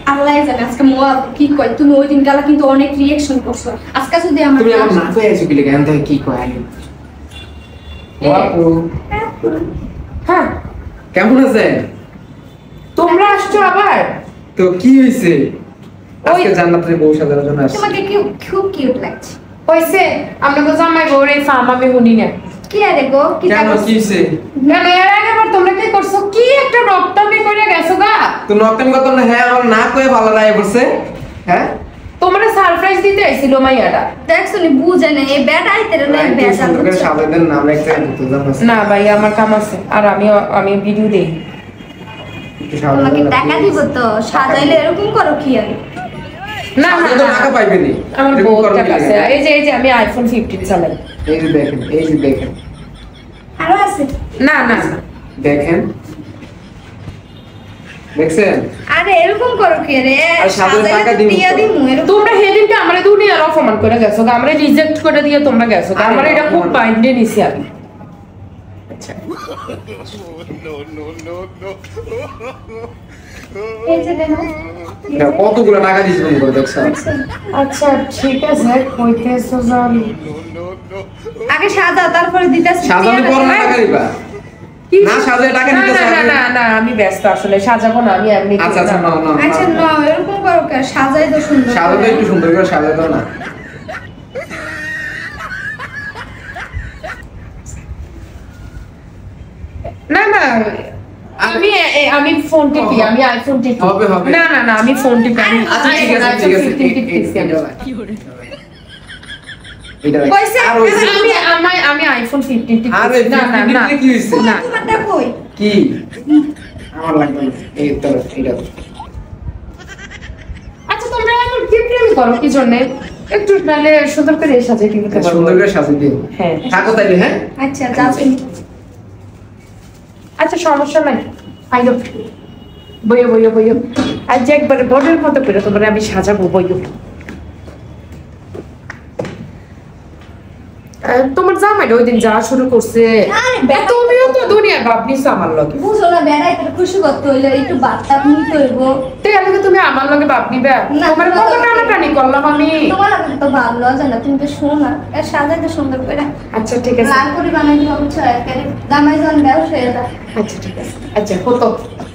আল্লাহ জানে আজকে মোয়া কি কয় তুমি ওই দিন গালা কিন্তু অনেক রিঅ্যাকশন করছো আজকে যদি আমার তুমি আমার না কই আইছো কি লাগে আমি কি কয় বাপু হ্যাঁ কেমন আছেন তোমরা আসছো আবার তো কি হইছে আজকে জান্নাতের বউ সাজানোর জন্য আসছি তোমাকে খুব কিউট লাগছে হইছে আমরা তো জামাই বউর এই ফার্ম আমি শুনি না কি আরে গো কি কেন কি হইছে কেন এর আগে আবার তোমরা কি করছো কি একটা রক্তামি করে গেছো গা তো নকটাম কত না হ্যাঁ আমার না কয়ে ভালো লাগে বলছে হ্যাঁ তোমরা সারপ্রাইজ দিতে আইছিল মাইয়াটা দেখছো নি বুঝে না এই ব্যাট আইতে রে ব্যাট সুন্দর করে সাজাই দেন না আমরা একটা ঘুরতে যাব না ভাই আমার কাম আছে আর আমি ভিডিও দেই তোমাকে টাকা দিব তো সাজাইলে এরকম করো কি আরে না না তো টাকা পাইবেনি আমার বহুত টাকা আছে এই যে আমি আইফোন 15 চালাই এই যে দেখেন আরো আছে না না দেখেন দেখছেন আরে এরকম করো কি রে আর সাজাইলে টাকা দিমু দিয়া দিমু এরকম তোমরা সেদিনকে আমরা দুনিয়ার অপমান করে গেছো আমরা রিজেক্ট করে দিয়ে তোমরা গেছো আমরা এটা খুব মাইন্ডে নিছি আমি আচ্ছা এই যে দেখো কতগুলো টাকা দিয়েছি তুমি করে দেখছো আচ্ছা ঠিক আছে কইতেছো জান আগে সাজা তারপরে দিতেছি সাজানো পর না টাকা দিবা না সাজায় টাকা না দিতেছ না না না আমি ব্যস্ত আসলে সাজাবো না আমি এমনি আচ্ছা আচ্ছা না না আচ্ছা না এরকম করো কে সাজাই তো সুন্দর সাজাতে একটু সুন্দর করে সাজাই দাও না না না আমি ফোন টিপি আমি আইফোন টিপি হবে না না না আমি ফোন টিপি আমি আচ্ছা ঠিক আছে এটা কইছে আর ওই আমি আইফোন 15 টিপি আরে না না না কি হইছে না তোমারটা কই কি আমার লাগবে না এই তো এটা আচ্ছা তোমরা এমন কি প্রেম করো কি জন্য একটু নালে সুন্দর করে সাজিয়ে দিতে পারো সুন্দর করে সাজিয়ে দিও হ্যাঁ থাকো তাইলে হ্যাঁ আচ্ছা যাও আচ্ছা সমস্যা নাই আইলো বইও আজ একবার বড়ের মতো করে তোমরা আমি সাজাবো বইও তোমার জামাই ওই দিন যা শুরু করছে তুমিও তো দুনিয়ার বাপ নিছো আমার লগে বুঝো না বেড়াই তো খুশি করতে হইলে একটু বার্তা নিতে হইব তাহলে তুমি আমার লগে বাপ নিবে তোমার কত টানাটানি করলাম আমি তোমার লাগে তো ভালো লাগে না তুমি তো শোনো না এর সাজাই তো সুন্দর করে আচ্ছা ঠিক আছে লাল করে বানাই দিও বুঝছো একেবারে দামাই জন ব্যবসা এটা আচ্ছা ঠিক আছে আচ্ছা কত